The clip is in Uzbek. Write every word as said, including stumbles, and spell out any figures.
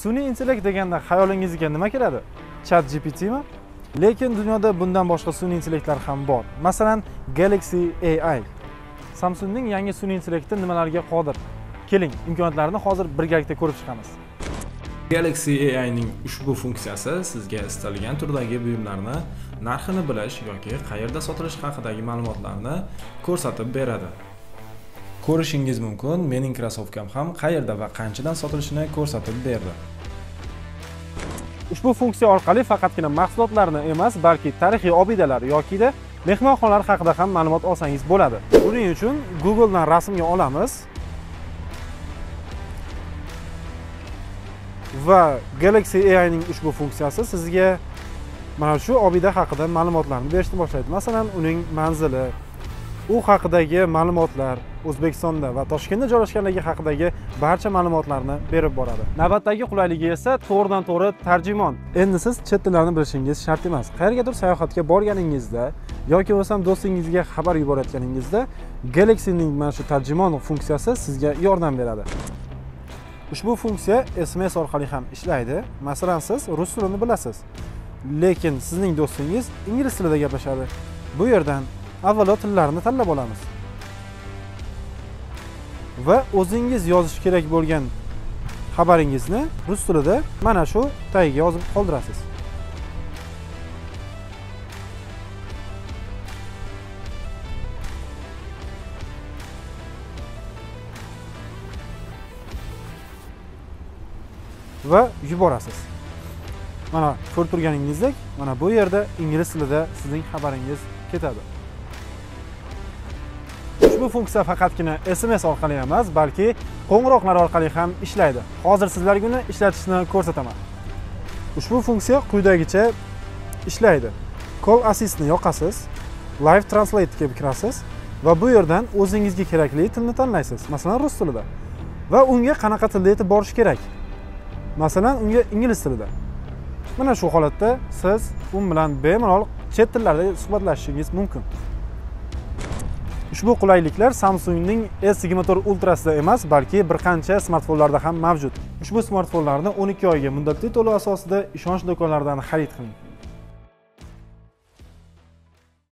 Sun'iy intellekt deganda xayolingizga nima keladi? ChatGPT mi? Lekin dunyoda bundan boshqa sun'iy intellektlar ham bor. Masalan, Galaxy A I. Samsungning yangi sun'iy intellekti nimalarga qodir? Keling, imkoniyatlarini hozir birgalikda ko'rib chiqamiz. Galaxy A I ning ushbu funksiyasi sizga istalgan turdagi buyumlarni narxini bilish yoki qayerda sotilishi haqidagi ma'lumotlarni ko'rsatib beradi. Ko'rishingiz mumkin, mening krossovkam ham qayerda va qanchadan sotilishini ko'rsatib berdi. Ushbu funksiya orqali faqatgina mahsulotlarni emas, balki tarixiy obidalar yoki da mehmonxonalar haqida ham ma'lumot olsangiz bo'ladi. Buning uchun Google dan rasmga olamiz va Galaxy A I ning ushbu funksiyasi sizga mana shu obida haqida ma'lumotlarni berishni boshlaydi. Masalan, uning manzili, u haqidagi ma'lumotlar, O'zbekistonda va Toshkentda joylashganligi haqidagi barcha ma'lumotlarni berib boradi. Navbatdagi qulayligi esa to'g'ridan to'g'ri tarjimon. Endi siz chet tillarini bilishingiz shart emas. Qayergadir sayohatga borganingizda yoki bo'lsam do'stingizga xabar yuborayotganingizda Galaxy ning mana shu tarjimon funksiyasi sizga yordam beradi. Ushbu funksiya S M S orqali ham ishlaydi. Masalan, siz rus tilini bilasiz, lekin sizning do'stingiz ingliz tilida gaplashadi. Bu yerdan avvalo tillarni tanlab olamiz va o'zingiz yozish kerak bo'lgan xabaringizni rus tilida mana shu tagiga yozib qoldirasiz. Va yuborasiz. Mana ko'rib turganingizdek, mana bu yerda ingliz tilida sizning xabaringiz ketadi. Ushbu funksiya faqatgina S M S orqali emas, balki qo'ng'iroqlar orqali ham ishlaydi. Hozir sizlarga uni ishlatishni ko'rsataman. Ushbu funksiya quyidagicha ishlaydi. Call Assistni yoqasiz, Live Translate ga kirasiz va bu yerdan o'zingizga kerakli tilni tanlaysiz. Masalan, rus tilida. Va unga qanaqa tilda aytib borish kerak? Masalan, unga ingliz tilida. Mana shu holatda siz u bilan bemalol chet tillarda suhbatlashishingiz mumkin. Ushbu qulayliklar Samsungning S yigirma to'rt Ultra sida emas, balki bir qancha smartfonlarda ham mavjud. Ushbu smartfonlarni o'n ikki oyga muddatli to'lov asosida ishonch do'konlaridan xarid qiling.